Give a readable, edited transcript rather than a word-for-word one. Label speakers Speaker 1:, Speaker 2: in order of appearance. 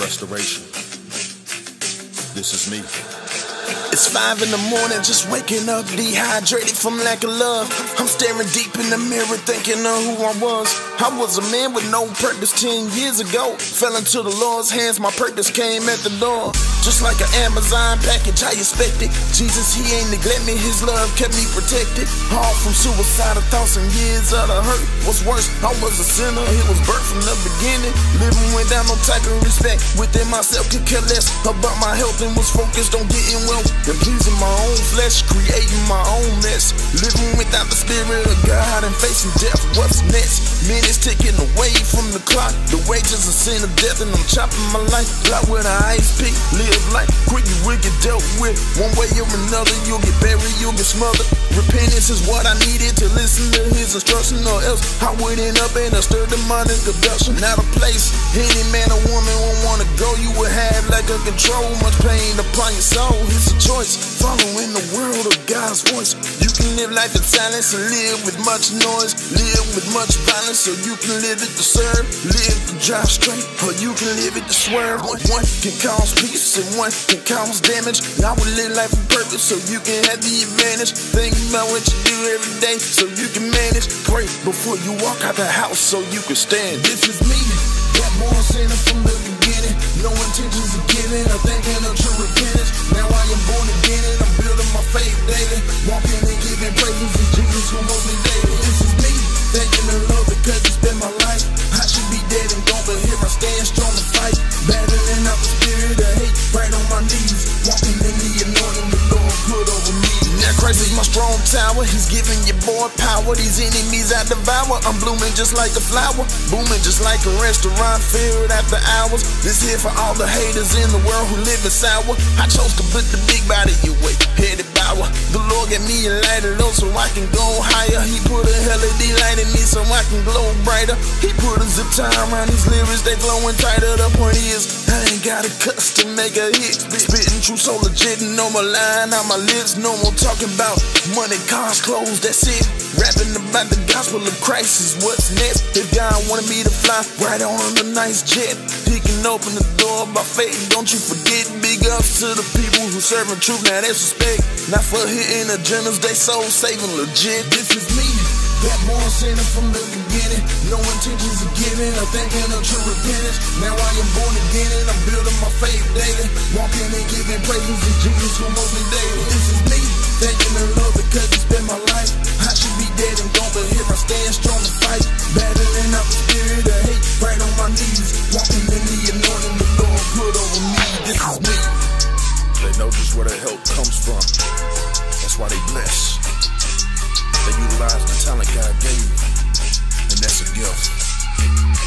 Speaker 1: restoration. This is me.
Speaker 2: It's 5 in the morning, just waking up, dehydrated from lack of love. I'm staring deep in the mirror, thinking of who I was. I was a man with no purpose 10 years ago. Fell into the Lord's hands, my purpose came at the door. Just like an Amazon package, I expected. Jesus, he ain't neglect me, his love kept me protected. All from suicidal thoughts and years of the hurt. What's worse, I was a sinner, it was birth from the beginning. Living without no type of respect, within myself could care less about my health and was focused on getting wealth. And pleasing my own flesh, creating my own mess. Living without the spirit of God and facing death, what's next? Minutes ticking away from the clock. The wages of sin of death and I'm chopping my life. Block with an ice pick, live life quick, you will get dealt with. One way or another, you'll get buried, you'll get smothered. Repentance is what I needed to listen to his instruction, or else I would end up in a stir demonic abduction. Not a place any man or woman would wanna go. You would have like a control, much pain upon your soul. It's a choice, following the world of God's voice. You can live life in silence and live with much noise, live with much violence, or you can live it to serve, live to drive straight, or you can live it to swerve. One can cause peace and one can cause damage. I would live life with purpose so you can have the advantage. Think about what you do every day so you can manage. Pray before you walk out the house so you can stand. This is me, that born sinner from the beginning. No intentions of giving or thinking of true repentance. Now I am born again and I'm building my faith daily. Walking and giving praises to Jesus who knows me daily. This is me, thanking the Lord because he spent my life. I should be dead and gone, but here I stand strong to fight. Battling out the spirit of hate, right on my knees. Walking in the anointing the Lord put over me. Now Christ is my strong tower, he's giving your boy power. These enemies I devour, I'm blooming just like a flower, booming just like a restaurant filled after hours. This here for all the haters in the world who live in sour. I chose to put the big body away, headed bower. The Lord gave me a lighter low so I can go higher. He put a LED light in me so I can glow brighter. He put a zip tie around these lyrics, they glowing tighter. The point is, I ain't got a cuss to make a hit. Spitting true so legit, no more lying out my lips. No more talking about money, cars, clothes, that's it. Rapping about the gospel of Christ is what's next. If God wanted me to fly right on a nice jet, he can open the door by faith, don't you forget. Big ups to the people who serving truth, now that's respect. Not for hitting agendas, they soul saving legit. This is me, that born sinner from the beginning. No intentions of giving or thinking of true repentance. Now I am born again and I'm building my faith daily. Walking and giving praises to Jesus who knows me daily. This is me, thanking the Lord because he spent my life. I should be dead and gone, but here I stand strong to fight. Battling out the spirit of hate, right on my knees. Walking in the anointing the Lord put over me. This is me.
Speaker 1: They know just where their help comes from. That's why they bless. They utilize the talent God gave, and that's a gift.